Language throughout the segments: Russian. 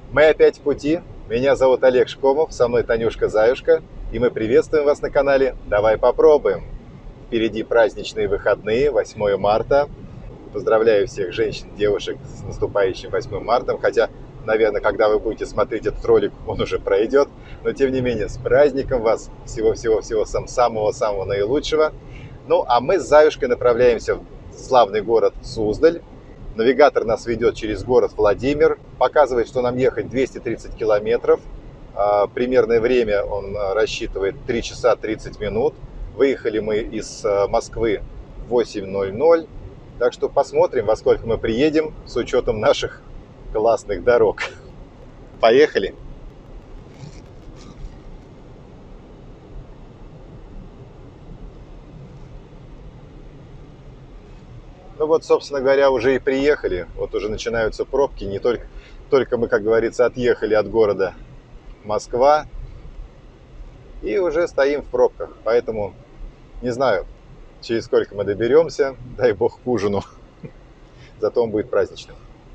Мы опять в пути. Меня зовут Олег Шкомов, со мной Танюшка Заюшка, и мы приветствуем вас на канале «Давай попробуем». Впереди праздничные выходные, 8 марта. Поздравляю всех женщин, девушек с наступающим 8 марта, хотя, наверное, когда вы будете смотреть этот ролик, он уже пройдет, но тем не менее, с праздником вас, всего-всего-всего самого-самого наилучшего. Ну, а мы с Заюшкой направляемся в славный город Суздаль. Навигатор нас ведет через город Владимир, показывает, что нам ехать 230 километров. Примерное время он рассчитывает 3 часа 30 минут. Выехали мы из Москвы в 8:00. Так что посмотрим, во сколько мы приедем с учетом наших классных дорог. Поехали! Ну вот, собственно говоря, уже и приехали. Вот уже начинаются пробки. Не только мы, как говорится, отъехали от города Москва. И уже стоим в пробках. Поэтому не знаю, через сколько мы доберемся. Дай бог к ужину. Зато он будет праздничным.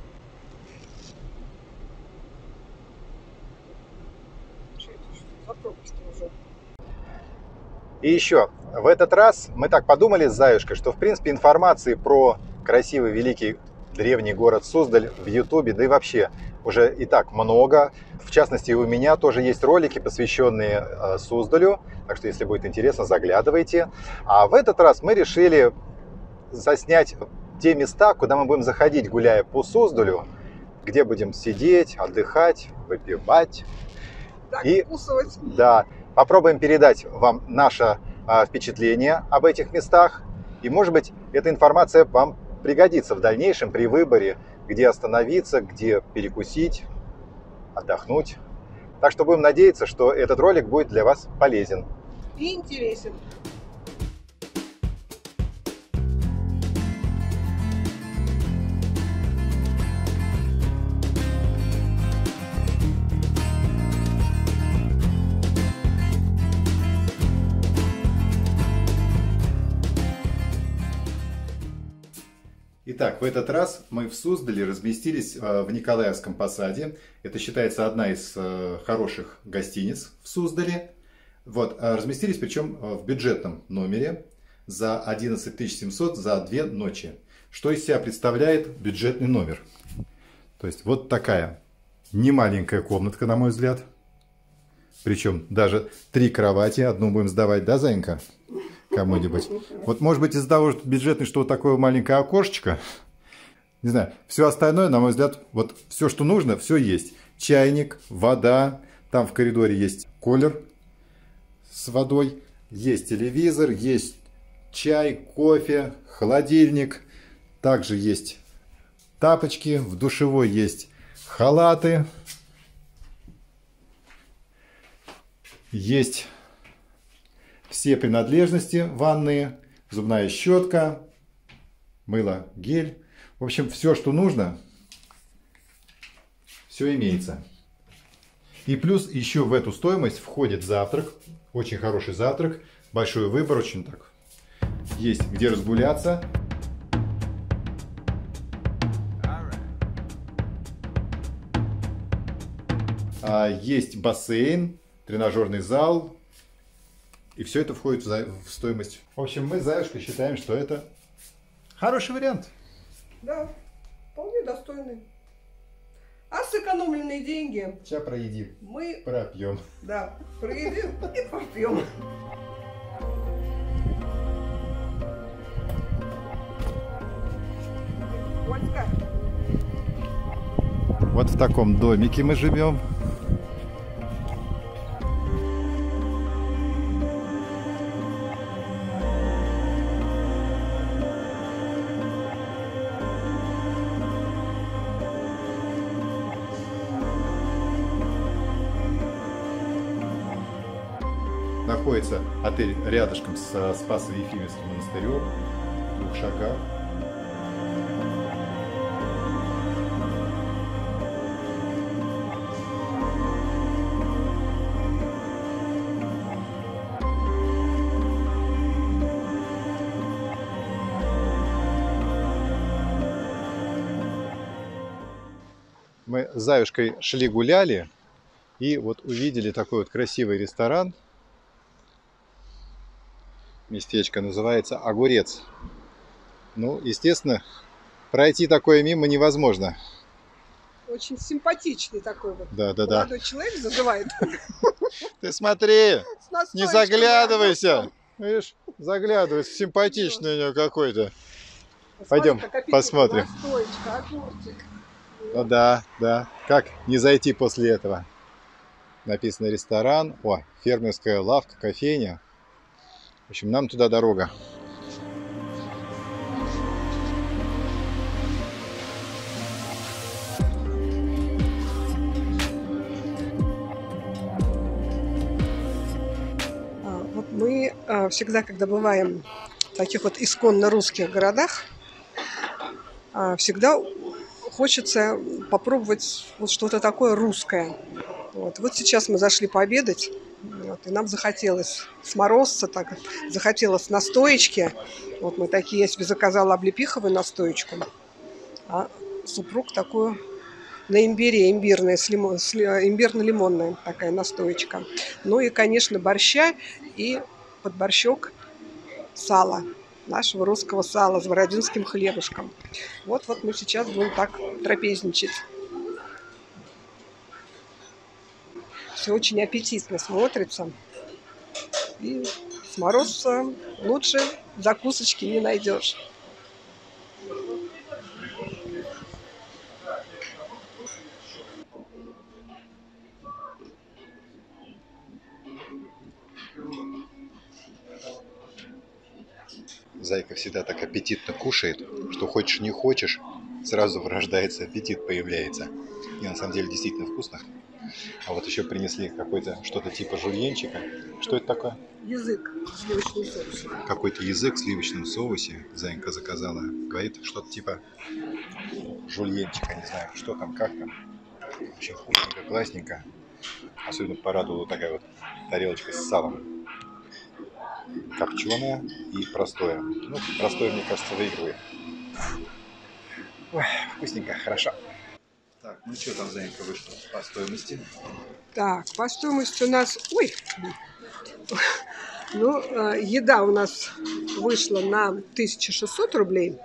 И еще, в этот раз мы так подумали с Заюшкой, что в принципе информации про красивый, великий, древний город Суздаль в Ютубе, да и вообще уже и так много. В частности, у меня тоже есть ролики, посвященные Суздалю, так что если будет интересно, заглядывайте. А в этот раз мы решили заснять те места, куда мы будем заходить, гуляя по Суздалю, где будем сидеть, отдыхать, выпивать. Вкусывать. Да, попробуем передать вам наше впечатление об этих местах. И, может быть, эта информация вам пригодится в дальнейшем при выборе, где остановиться, где перекусить, отдохнуть. Так что будем надеяться, что этот ролик будет для вас полезен. И интересен. Итак, в этот раз мы в Суздале разместились в Николаевском посаде. Это считается одна из хороших гостиниц в Суздале. Вот, разместились причем в бюджетном номере за 11 700 за 2 ночи. Что из себя представляет бюджетный номер? То есть вот такая немаленькая комнатка, на мой взгляд. Причем даже 3 кровати, одну будем сдавать, да, Занька? Кому-нибудь. Вот может быть из-за того, что бюджетный, что вот такое маленькое окошечко. Не знаю, все остальное, на мой взгляд, вот все, что нужно, все есть. Чайник, вода, там в коридоре есть кулер с водой, есть телевизор, есть чай, кофе, холодильник. Также есть тапочки, в душевой есть халаты. Есть все принадлежности ванные, зубная щетка, мыло, гель. В общем, все, что нужно, все имеется. И плюс еще в эту стоимость входит завтрак. Очень хороший завтрак. Большой выбор, очень так. Есть где разгуляться. Есть бассейн, тренажерный зал. И все это входит в стоимость. В общем, мы с Заюшкой считаем, что это хороший вариант. Да, вполне достойный. А сэкономленные деньги Сейчас проедим, мы пропьем. Да, проедим и попьем. Вот в таком домике мы живем. Находится отель рядышком с Спасо-Ефимовским монастырем, в 2 шагах. Мы с Заюшкой шли гуляли и вот увидели такой вот красивый ресторан. Местечко называется «Огурец». Ну, естественно, пройти такое мимо невозможно. Очень симпатичный такой вот. Да. Молодой человек зазывает. Ты смотри, С не настоечкой, заглядывайся. Видишь, заглядывайся, симпатичный у него какой-то. Посмотри, Пойдем, как аппетитно. посмотрим. Настоечка, огурчик. Ну да. Как не зайти после этого? Написано ресторан. О, фермерская лавка, кофейня. В общем, нам туда дорога. Вот мы всегда, когда бываем в таких вот исконно русских городах, всегда хочется попробовать вот что-то такое русское. Вот сейчас мы зашли пообедать, и нам захотелось сморозца, так, захотелось настоечки. Вот мы такие, я себе заказала облепиховую настоечку, а супруг такую на имбире, имбирно-лимонная такая настоечка. Ну и, конечно, борща и под борщок сала, нашего русского сала с бородинским хлебушком. Вот мы сейчас будем так трапезничать. Все очень аппетитно смотрится. И с морозца лучше закусочки не найдешь. Зайка всегда так аппетитно кушает, что хочешь не хочешь, сразу врождается аппетит, появляется. И на самом деле действительно вкусно. А вот еще принесли какой-то что-то типа жульенчика. Что это такое? Язык в сливочном соусе. Какой-то язык в сливочном соусе Зайка заказала. Говорит, что-то типа жульенчика, не знаю, что там, как там. Очень вкусненько, классненько. Особенно порадовала такая вот тарелочка с салом. Копченое и простое. Ну, простое, мне кажется, выигрывает. Ой, вкусненько, хорошо. Так, ну что там, Зайка, вышло по стоимости? Так, по стоимости у нас... Ну, еда у нас вышла на 1600 рублей.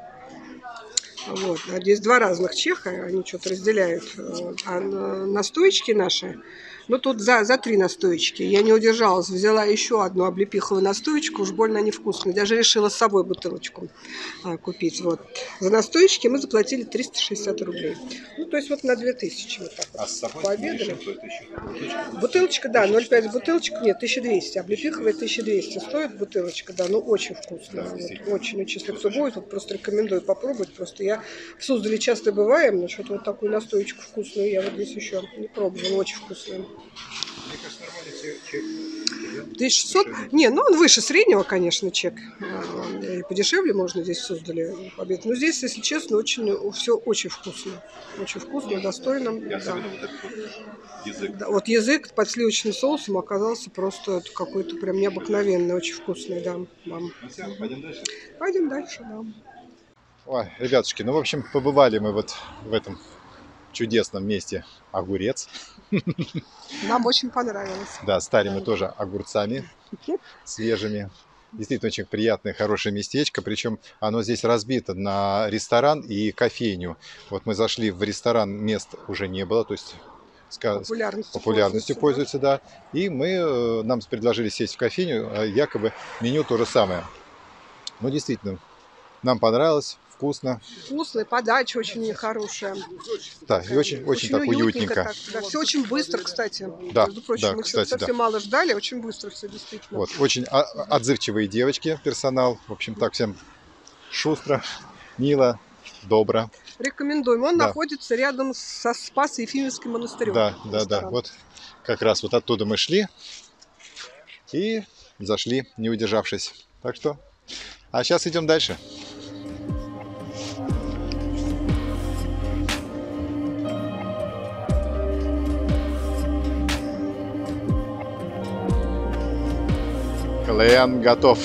Вот. Здесь два разных чеха, они что-то разделяют. А настоечки наши, ну тут за 3 настоечки. Я не удержалась, взяла еще одну облепиховую настоечку, уж больно они вкусные. Даже решила с собой бутылочку купить. Вот. За настоечки мы заплатили 360 рублей. Ну, то есть вот на 2000 вот так вот. А с собой пообедали. Бутылочка, да, 0,5 бутылочек, нет, 1200. Облепиховая 1200 стоит бутылочка, да, ну очень вкусно. Да, вот, очень, если кто будет, вот просто рекомендую попробовать. Просто я в Суздале часто бываем, но что-то вот такую настоечку вкусную я вот здесь еще не пробовала, очень вкусная. Мне кажется, нормальный чек. 1600? Не, ну он выше среднего, конечно, чек. И подешевле можно здесь в Суздале обедать. Но здесь, если честно, все очень вкусно. Очень вкусно, достойно. Я Да. вот этот язык. Да, вот язык под сливочным соусом оказался просто какой-то прям необыкновенный, очень вкусный, да. Ну все, пойдем дальше. Пойдем дальше, да. Ой, ребятушки, ну, в общем, побывали мы вот в этом чудесном месте Огурец. Нам очень понравилось. Да, стали мы тоже огурцами свежими. Действительно, очень приятное, хорошее местечко. Причем оно здесь разбито на ресторан и кофейню. Вот мы зашли в ресторан, мест уже не было, то есть популярностью пользуется, да. И нам предложили сесть в кофейню, якобы меню то же самое. Но действительно, нам понравилось, вкусно. Вкусная, подача очень хорошая. Да, и очень так уютненько. Так, да. Все очень быстро, кстати. Да, между прочим, да, мы кстати, совсем мало ждали, очень быстро все действительно. Вот, очень отзывчивые девочки, персонал. В общем, так всем шустро, мило, добро. Рекомендуем. Он Да. находится рядом со Спасо-Ефимовским монастырем. Да. Вот как раз вот оттуда мы шли и зашли, не удержавшись. Так что, а сейчас идем дальше. Клен готов.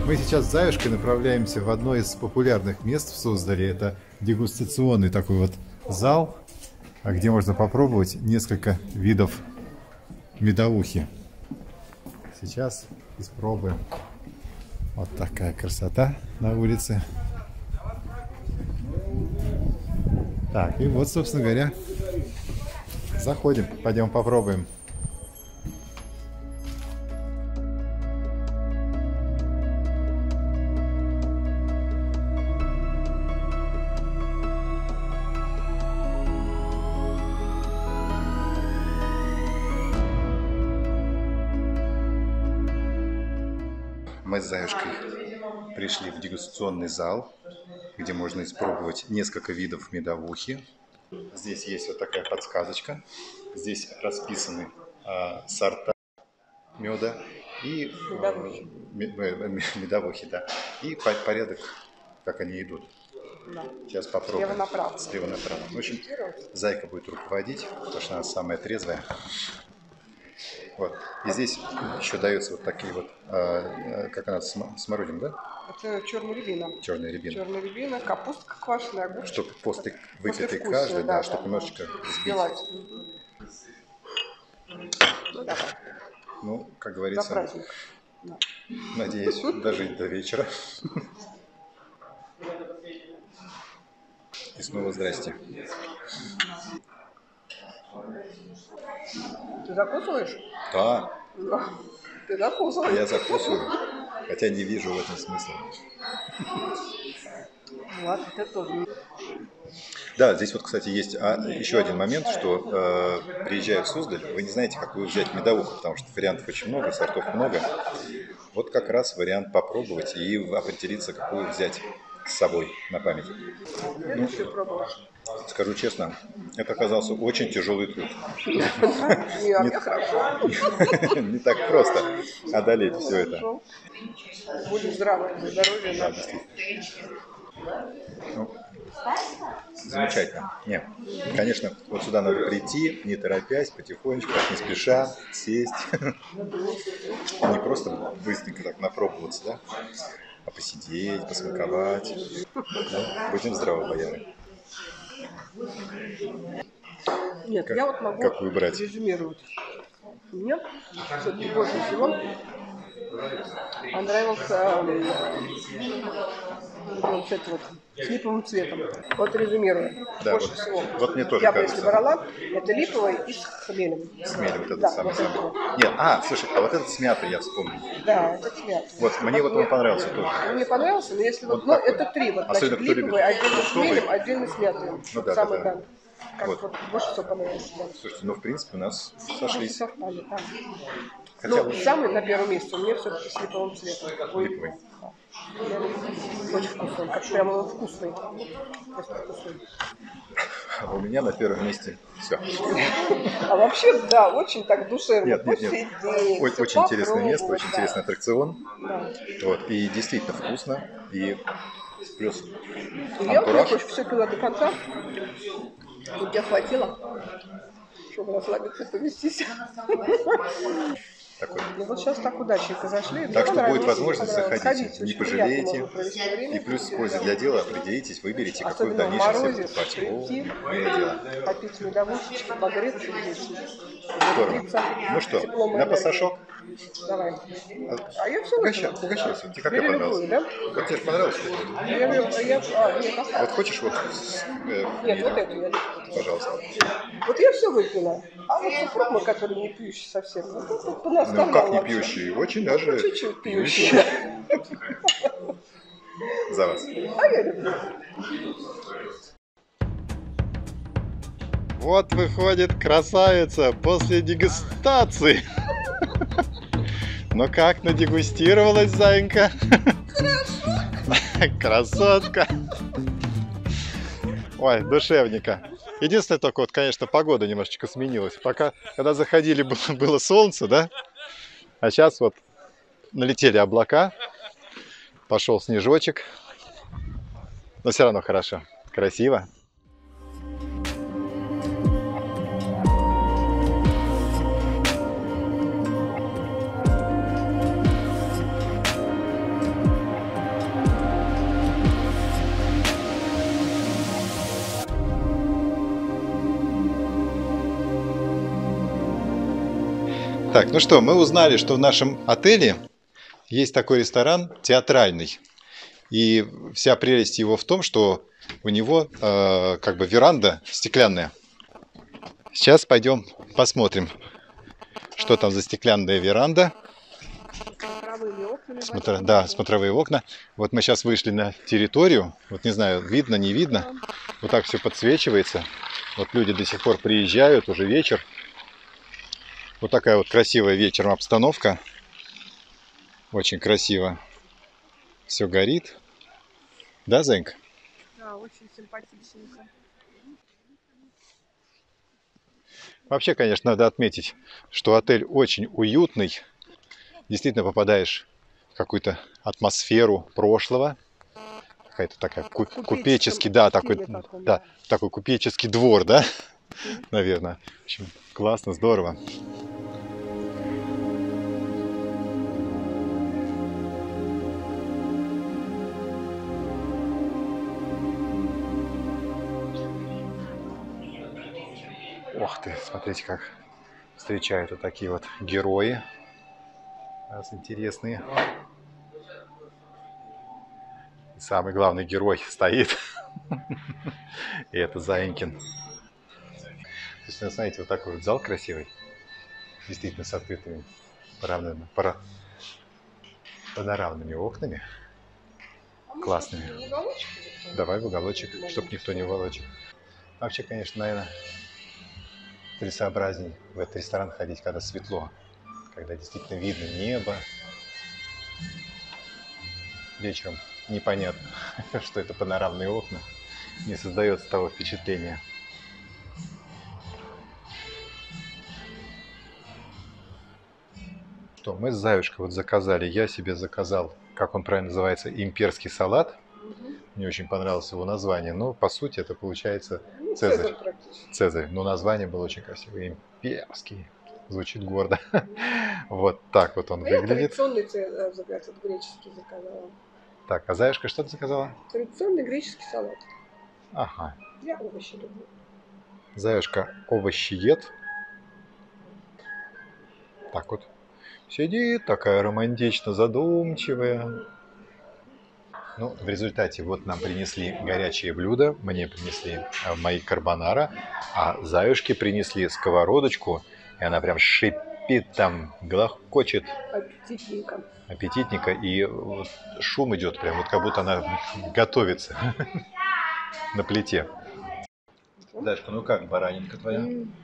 Мы сейчас с Заюшкой направляемся в одно из популярных мест в Суздале. Это дегустационный такой вот зал, где можно попробовать несколько видов медовухи. Сейчас испробуем. Вот такая красота на улице. Так, и вот, собственно говоря, заходим, пойдем попробуем. Мы с Заюшкой пришли в дегустационный зал, где можно испробовать несколько видов медовухи. Здесь есть вот такая подсказочка. Здесь расписаны сорта меда и медовухи, да. И порядок, как они идут. Да. Сейчас попробуем. Слева направо. В общем, Зайка будет руководить, потому что она самая трезвая. Вот. И здесь еще даются вот такие вот, как она, смородина, да? Это черная рябина. Черная рябина. Черная рябина, капустка квашеная, огурчик. Чтобы после выпитой каждый, да, чтобы немножечко сбить. Ну, давай. Ну, как говорится, за праздник. Да. Надеюсь, дожить до вечера. И снова здрасте. Ты закусываешь? Да. Ты закусываешь? Я закусываю, хотя не вижу в этом смысла. Ладно, это тоже. Да, здесь вот, кстати, есть еще один момент, что приезжая в Суздаль, вы не знаете, какую взять медовуху, потому что вариантов очень много, сортов много. Вот как раз вариант попробовать и определиться, какую взять с собой на память. Ну, скажу честно, это оказался очень тяжелый труд. Не так просто одолеть все это. Будем здравы, здоровья. Да, действительно. Ну, замечательно. Нет, конечно, вот сюда надо прийти, не торопясь, потихонечку, не спеша, сесть. Не просто быстренько так напробоваться, да? А посидеть, посмаковать. Ну, будем здраво, бояре. Нет, я вот могу резюмировать. Мне все-таки больше всего понравился вот это вот с липовым цветом. Вот резюмирую. Да, больше вот, всего. Вот мне тоже я кажется. бы если брала, это липовый и с хмелем. С хмелем, вот этот да, самый. Вот Нет, слушай, а вот этот с мятой я вспомнил. Да, этот с мятой. Вот, мне вот он понравился тоже. Мне понравился, но если вот, это три. Вот, особенно значит, липовый, отдельно с хмелем, отдельно с мятой. Ну да, самый, да. Как вот больше всего понравился. Да. Слушайте, ну в принципе у нас сошлись. Совпали, да. Хотя Ну, самый на первом месте у меня все-таки с липовым цветом. липовый. Очень вкусный, как прямо он вкусный. Просто вкусный. А у меня на первом месте все. А вообще, да, очень так душевно. Нет. Очень интересное место, очень интересный аттракцион. Да. Вот, и действительно вкусно. И плюс я вот все пила до конца. И тебе хватило, чтобы расслабиться и повестись. Такой. Ну вот сейчас так удачненько зашли. Так что будет возможность заходить, не пожалеете. И плюс с пользой для дела определитесь, выберите, какой в дальнейшем себе покупать. Попить медовушечки, погреться здесь. Здорово. Ну что, на пасашок? Давай. А я все угощайся. Тебе какая понравилась? Да? Вот тебе же понравилось? Вот хочешь вот? Нет, вот эту я. Пожалуйста. Вот я все выпила. А вот супруг мой, который не пьющий совсем, ну как не пьющий? Очень даже чуть-чуть пьющий. За вас. А я люблю. Вот выходит красавица после дегустации. Ну как, надегустировалась, Зайка? Красотка. Ой, душевненько. Единственное только, вот, конечно, погода немножечко сменилась. Пока, когда заходили, было солнце, да? А сейчас вот налетели облака, пошел снежочек. Но все равно хорошо, красиво. Так, ну что, мы узнали, что в нашем отеле есть такой ресторан театральный. И вся прелесть его в том, что у него как бы веранда стеклянная. Сейчас пойдем посмотрим, что там за стеклянная веранда. Да, смотровые окна. Вот мы сейчас вышли на территорию. Вот не знаю, видно, не видно. Вот так все подсвечивается. Вот люди до сих пор приезжают, уже вечер. Вот такая вот красивая вечером обстановка. Очень красиво. Все горит. Да, Зайка? Да, очень симпатичненько. Вообще, конечно, надо отметить, что отель очень уютный. Действительно попадаешь в какую-то атмосферу прошлого. Какая-то такая купеческий, да, такой купеческий двор, да, наверное. В общем, классно, здорово. Ох ты, смотрите, как встречают вот такие вот герои. Раз интересные. И самый главный герой стоит. И это Заинькин. То есть, вы знаете, вот такой вот зал красивый. Действительно с открытыми панорамными окнами. Классными. Давай в уголочек, чтобы никто не волочек. Вообще, конечно, наверное, целесообразней в этот ресторан ходить, когда светло. Когда действительно видно небо. Вечером непонятно, что это панорамные окна. Не создается того впечатления. Что, мы с Заюшкой вот заказали. Я себе заказал, как он правильно называется, имперский салат. Мне очень понравилось его название. Но по сути это получается Цезарь. Цезарь. Но название было очень красивое. Имперский. Звучит гордо. Вот так вот он выглядит. Традиционный греческий заказала. Так, а Заюшка что ты заказала? Традиционный греческий салат. Ага. Я овощи люблю. Заюшка овощиед. Так вот. Сидит такая романтично задумчивая. Ну, в результате вот нам принесли горячие блюда, мне принесли мои карбонара, а Заюшке принесли сковородочку, и она прям шипит там, грохочет. Аппетитненько. Аппетитненько, и вот шум идет прям, вот как будто она готовится на плите. Дашка, ну как баранинка твоя?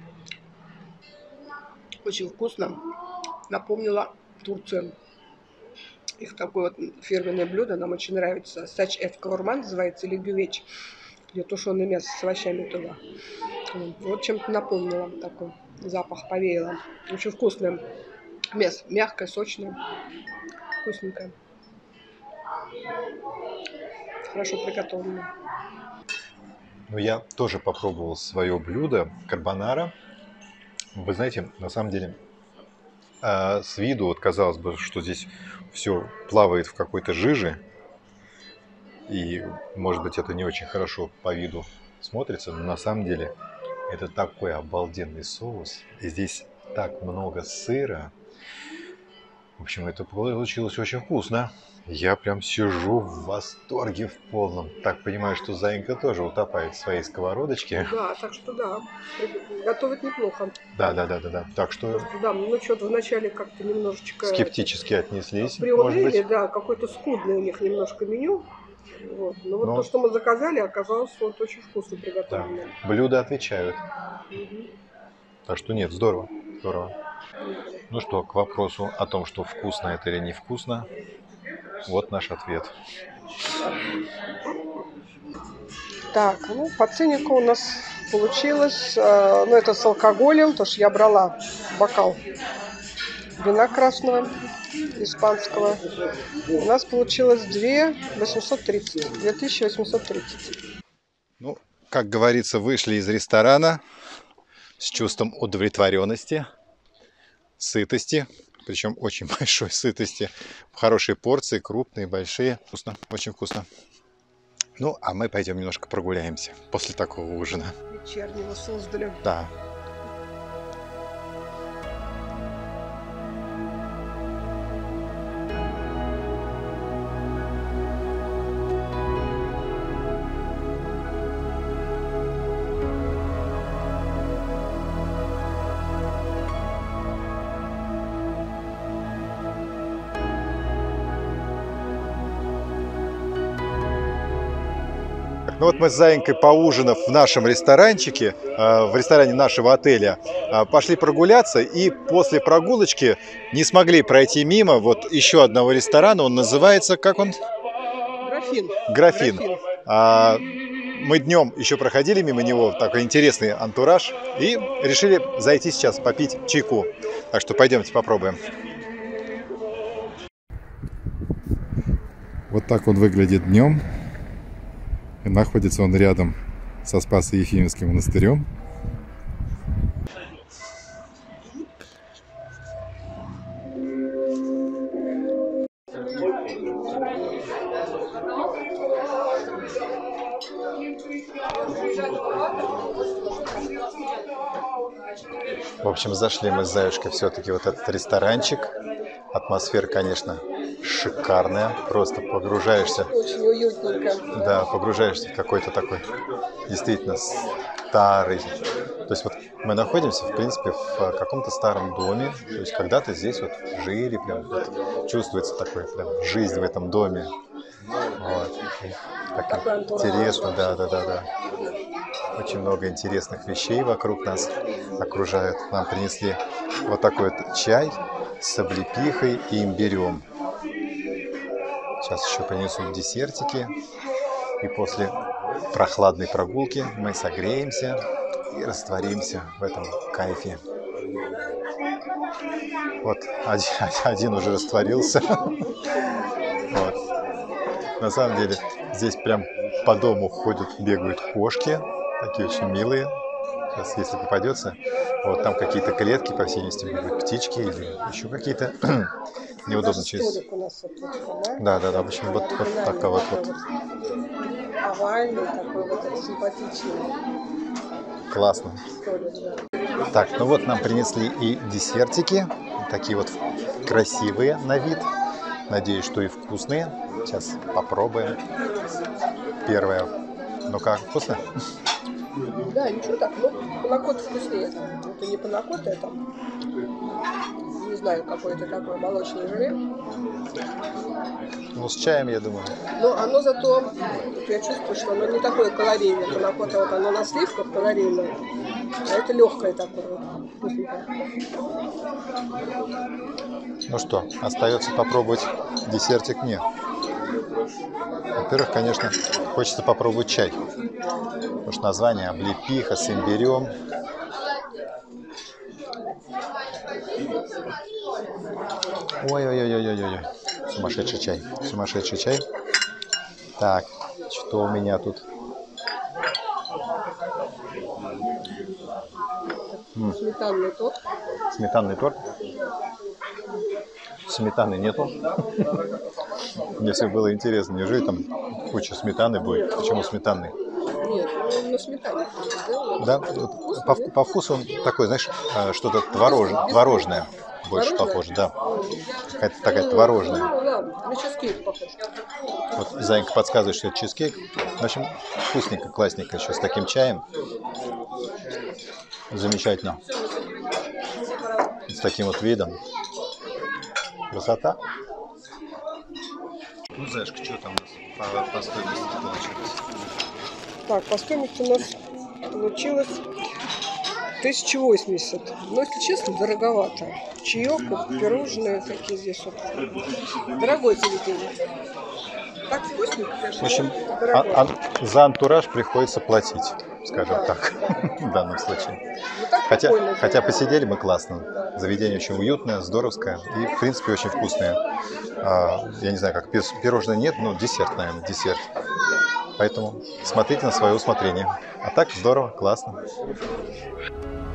Очень вкусно. Напомнила Турцию. Их такое вот фирменное блюдо нам очень нравится. Сач эт кавурма называется, или гювеч, где тушеное мясо с овощами туда. Вот чем-то напомнила, такой запах повеяло. Очень вкусное мясо, мягкое, сочное, вкусненькое. Хорошо приготовлено. Ну, я тоже попробовал свое блюдо карбонара. Вы знаете, на самом деле, с виду, вот казалось бы, что здесь все плавает в какой-то жиже, и, может быть, это не очень хорошо по виду смотрится, но на самом деле это такой обалденный соус, и здесь так много сыра. В общем, это получилось очень вкусно. Я прям сижу в восторге в полном. Так понимаю, что Заинька тоже утопает в своей сковородочке. Да, так что да, готовит неплохо. Да. Так что... Да, ну что-то вначале как-то немножечко... Скептически отнеслись, приуныли, может быть. да, какое-то скудное у них немножко меню. Вот. Но вот Но... то, что мы заказали, оказалось вот очень вкусно приготовлено. Да. Блюда отвечают. Так что нет, здорово, здорово. Ну что, к вопросу о том, что вкусно это или невкусно, вот наш ответ. Так, ну по ценнику у нас получилось, ну это с алкоголем, потому что я брала бокал вина красного, испанского. У нас получилось 2830. Ну, как говорится, вышли из ресторана с чувством удовлетворенности, сытости, причем очень большой сытости, в хорошей порции, крупные, большие, вкусно, очень вкусно. Ну, а мы пойдем немножко прогуляемся после такого ужина. Вечернего создали. Да. Ну вот мы с Заинькой, поужинав в нашем ресторанчике, в ресторане нашего отеля, пошли прогуляться, и после прогулочки не смогли пройти мимо вот еще одного ресторана. Он называется, как он? Графин. Графин. Мы днем еще проходили мимо него, такой интересный антураж, и решили зайти сейчас попить чайку. Так что пойдемте попробуем. Вот так он выглядит днем. И находится он рядом со Спасо-Ефимовским монастырем. В общем, зашли мы с Заюшкой все-таки вот этот ресторанчик. Атмосфера, конечно, шикарная. Просто погружаешься. Очень уютненько. Да, погружаешься в какой-то такой действительно старый. То есть вот мы находимся, в принципе, в каком-то старом доме. То есть когда-то здесь вот жили, прям вот, чувствуется такой прям жизнь в этом доме. Вот. Так интересно, да. Очень много интересных вещей вокруг нас окружают. Нам принесли вот такой вот чай с облепихой и имбирем. Сейчас еще принесут десертики. И после прохладной прогулки мы согреемся и растворимся в этом кайфе. Вот один уже растворился. Вот. На самом деле здесь прям по дому ходят, бегают кошки. Такие очень милые. Сейчас, если попадется, вот там какие-то клетки, по всей видимости, будут птички или еще какие-то. Неудобно через. Да. В общем, вот такой вот. Овальный, такой вот симпатичный. Классно. Так, ну вот нам принесли и десертики. Такие вот красивые на вид. Надеюсь, что и вкусные. Сейчас попробуем. Первое. Ну как, вкусно? Да, ничего так, ну, панакот вкуснее. Это не панакот, это, не знаю, какое-то такое молочное желе. Ну, с чаем, я думаю. Но оно зато, я чувствую, что оно не такое калорийное. Панакот, вот оно на сливках калорийное, а это легкое такое вот, вкусненькое. Ну что, остается попробовать десертик мне. Во-первых, конечно, хочется попробовать чай. Потому что название облепиха с имбирем. Ой-ой-ой-ой-ой-ой. Сумасшедший чай. Так, что у меня тут? Сметанный торт. Сметанный торт. Сметаны нету. Мне все было интересно, неужели там куча сметаны будет? Почему сметанный? Нет, ну на сметане сделано. Да, вот, по вкусу он такой, знаешь, что-то творожное больше похоже, да. Какая-то такая творожная. Ну ладно, на чизкейк похож. Вот Зайка подсказывает, что это чизкейк. В общем, вкусненько, классненько, еще с таким чаем. Замечательно. С таким вот видом. Красота. Ну, Зайка, что там у нас по стоимости получилось? Так, по стоимости у нас получилось 1080. Но, если честно, дороговато. Чаек, пирожные такие здесь вот. Дорогое заведение. Так вкусненько, конечно. В общем, дорогое. за антураж приходится платить, скажем так, в данном случае. Хотя посидели мы классно. Заведение очень уютное, здоровское и, в принципе, очень вкусное. Я не знаю, как пирожное нет, но десерт, наверное, десерт. Поэтому смотрите на свое усмотрение. А так здорово, классно.